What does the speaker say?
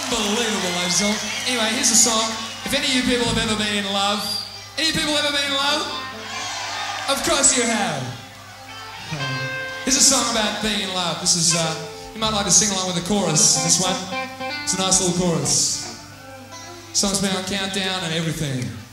Unbelievable, ladies and gentlemen. Anyway, here's a song. If any of you people have ever been in love, any people ever been in love? Of course you have. Here's a song about being in love. This is, you might like to sing along with the chorus. This one, it's a nice little chorus. Song's been on countdown and everything.